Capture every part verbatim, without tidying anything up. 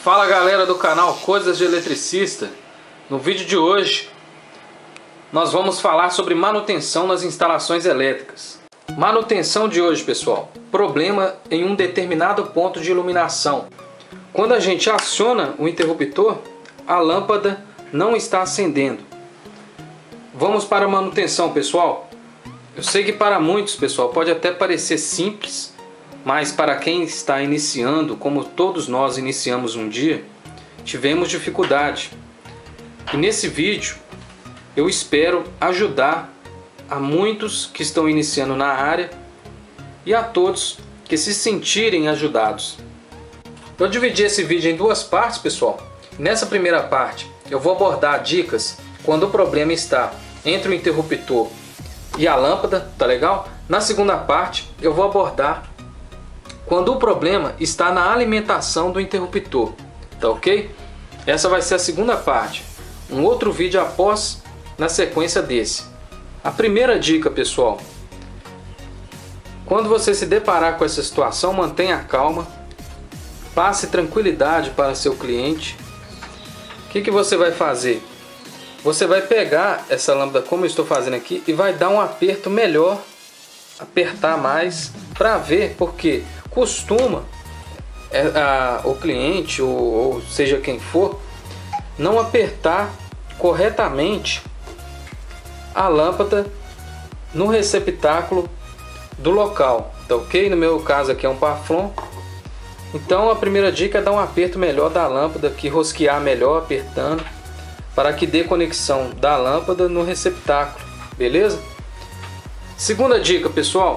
Fala galera do canal Coisas de Eletricista. No vídeo de hoje nós vamos falar sobre manutenção nas instalações elétricas. Manutenção de hoje, pessoal: problema em um determinado ponto de iluminação. Quando a gente aciona o interruptor, a lâmpada não está acendendo. Vamos para a manutenção, pessoal. Eu sei que para muitos, pessoal, pode até parecer simples, mas para quem está iniciando, como todos nós iniciamos um dia, tivemos dificuldade. E nesse vídeo eu espero ajudar a muitos que estão iniciando na área e a todos que se sentirem ajudados. Eu dividi esse vídeo em duas partes, pessoal. Nessa primeira parte eu vou abordar dicas quando o problema está entre o interruptor e a lâmpada, tá legal? Na segunda parte eu vou abordar quando o problema está na alimentação do interruptor, tá ok? Essa vai ser a segunda parte, um outro vídeo após, na sequência desse. A primeira dica, pessoal: quando você se deparar com essa situação, mantenha calma, passe tranquilidade para seu cliente. O que que você vai fazer? Você vai pegar essa lâmpada, como eu estou fazendo aqui, e vai dar um aperto melhor, apertar mais, para ver, porque costuma é, a, o cliente, ou, ou seja quem for, não apertar corretamente a lâmpada no receptáculo do local, tá ok? No meu caso aqui é um Paflon. Então a primeira dica é dar um aperto melhor da lâmpada, que rosquear melhor apertando, para que dê conexão da lâmpada no receptáculo, beleza? Segunda dica, pessoal,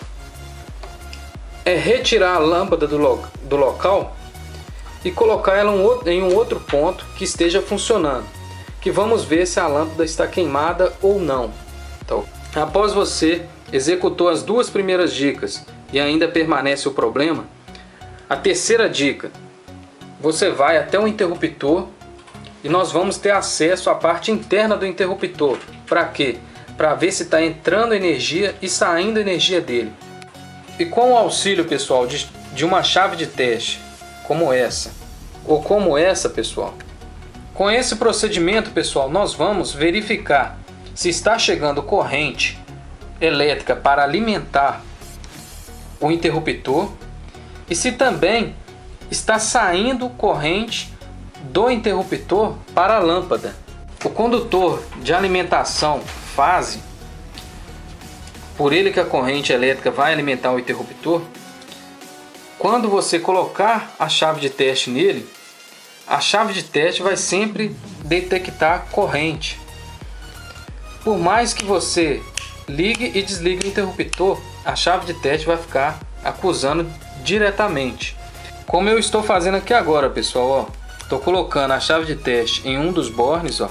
é retirar a lâmpada do, lo do local e colocar ela um, em um outro ponto que esteja funcionando, que vamos ver se a lâmpada está queimada ou não. Então, após você executou as duas primeiras dicas e ainda permanece o problema, a terceira dica: você vai até o interruptor e nós vamos ter acesso à parte interna do interruptor. Para quê? Para ver se está entrando energia e saindo energia dele. E com o auxílio, pessoal, de, de uma chave de teste como essa, ou como essa, pessoal, com esse procedimento, pessoal, nós vamos verificar se está chegando corrente elétrica para alimentar o interruptor e se também está saindo corrente do interruptor para a lâmpada. O condutor de alimentação fase, por ele que a corrente elétrica vai alimentar o interruptor, quando você colocar a chave de teste nele, a chave de teste vai sempre detectar corrente. Por mais que você ligue e desligue o interruptor, a chave de teste vai ficar acusando diretamente. Como eu estou fazendo aqui agora, pessoal, ó. Estou colocando a chave de teste em um dos bornes, ó.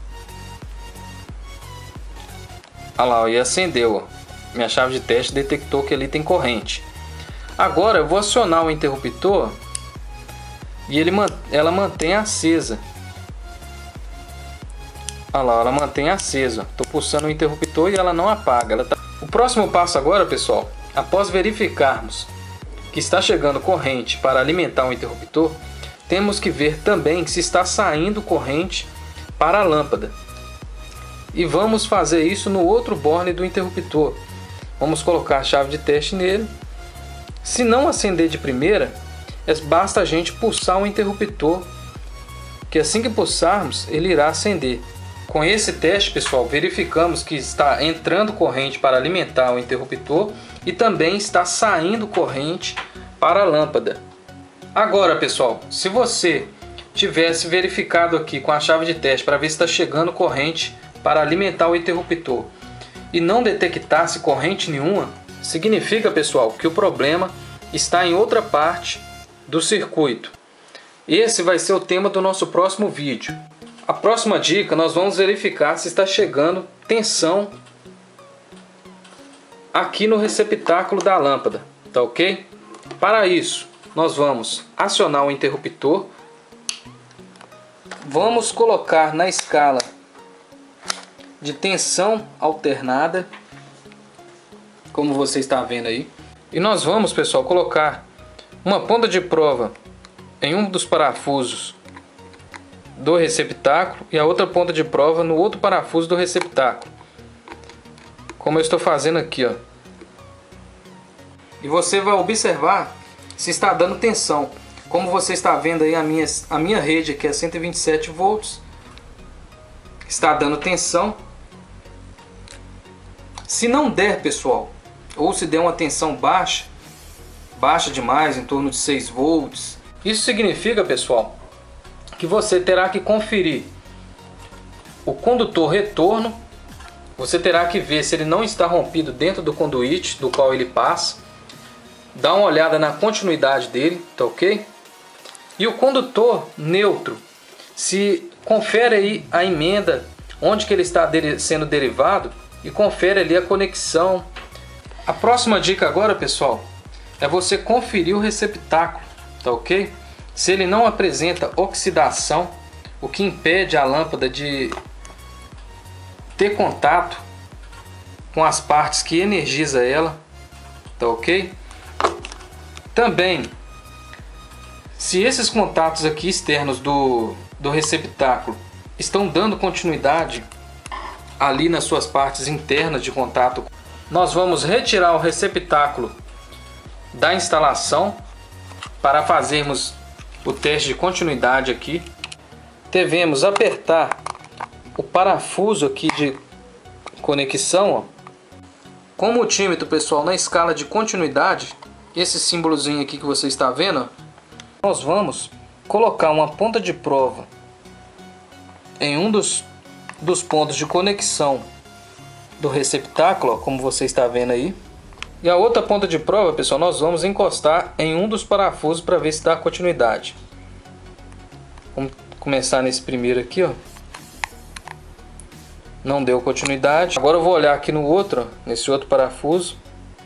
Olha lá, ó, e acendeu, ó. Minha chave de teste detectou que ali tem corrente. Agora eu vou acionar o interruptor e ele, ela mantém acesa. Olha lá, ela mantém acesa. Estou pulsando o interruptor e ela não apaga. Ela tá... O próximo passo agora, pessoal, após verificarmos que está chegando corrente para alimentar o interruptor, temos que ver também se está saindo corrente para a lâmpada. E vamos fazer isso no outro borne do interruptor. Vamos colocar a chave de teste nele. Se não acender de primeira, basta a gente pulsar o interruptor, que assim que pulsarmos, ele irá acender. Com esse teste, pessoal, verificamos que está entrando corrente para alimentar o interruptor e também está saindo corrente para a lâmpada. Agora, pessoal, se você tivesse verificado aqui com a chave de teste para ver se está chegando corrente para alimentar o interruptor e não detectasse corrente nenhuma, significa, pessoal, que o problema está em outra parte do circuito. Esse vai ser o tema do nosso próximo vídeo. A próxima dica, nós vamos verificar se está chegando tensão aqui no receptáculo da lâmpada, tá ok? Para isso, nós vamos acionar o interruptor, vamos colocar na escala de tensão alternada, como você está vendo aí, e nós vamos, pessoal, colocar uma ponta de prova em um dos parafusos do receptáculo e a outra ponta de prova no outro parafuso do receptáculo, como eu estou fazendo aqui, ó. E você vai observar se está dando tensão. Como você está vendo aí, a minha, a minha rede aqui é cento e vinte e sete volts, está dando tensão. Se não der, pessoal, ou se der uma tensão baixa, baixa demais, em torno de seis volts, isso significa, pessoal, que você terá que conferir o condutor retorno. Você terá que ver se ele não está rompido dentro do conduíte do qual ele passa. Dá uma olhada na continuidade dele, tá ok? E o condutor neutro, se confere aí a emenda, onde que ele está sendo derivado, e confere ali a conexão. A próxima dica agora, pessoal, é você conferir o receptáculo, tá ok? Se ele não apresenta oxidação, o que impede a lâmpada de ter contato com as partes que energiza ela, tá ok? Também, se esses contatos aqui externos do, do receptáculo estão dando continuidade ali nas suas partes internas de contato, nós vamos retirar o receptáculo da instalação para fazermos o teste de continuidade aqui. Devemos apertar o parafuso aqui de conexão, ó, com o multímetro, pessoal, na escala de continuidade, esse símbolozinho aqui que você está vendo, ó, nós vamos colocar uma ponta de prova em um dos, dos pontos de conexão do receptáculo, ó, como você está vendo aí. E a outra ponta de prova, pessoal, nós vamos encostar em um dos parafusos para ver se dá continuidade. Vamos começar nesse primeiro aqui, ó. Não deu continuidade. Agora eu vou olhar aqui no outro, ó, nesse outro parafuso.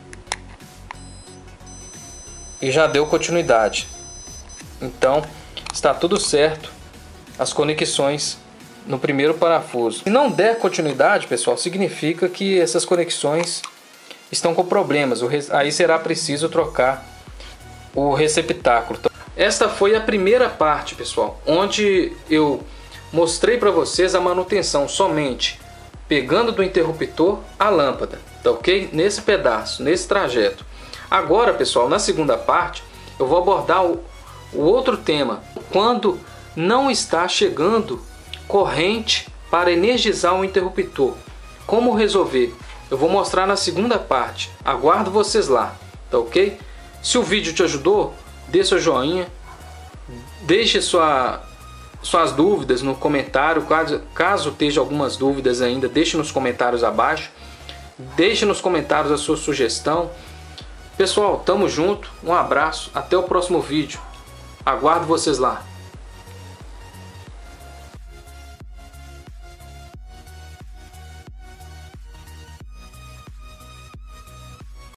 E já deu continuidade. Então, está tudo certo. As conexões no primeiro parafuso. Se não der continuidade, pessoal, significa que essas conexões estão com problemas. Aí será preciso trocar o receptáculo. Esta foi a primeira parte, pessoal, onde eu mostrei para vocês a manutenção somente pegando do interruptor a lâmpada, tá ok? Nesse pedaço, nesse trajeto. Agora, pessoal, na segunda parte, eu vou abordar o, o outro tema, quando não está chegando corrente para energizar o interruptor. Como resolver? Eu vou mostrar na segunda parte. Aguardo vocês lá, tá ok? Se o vídeo te ajudou, dê seu joinha, deixe sua, suas dúvidas no comentário. Caso, caso esteja algumas dúvidas ainda, deixe nos comentários abaixo. Deixe nos comentários a sua sugestão. Pessoal, tamo junto, um abraço, até o próximo vídeo. Aguardo vocês lá.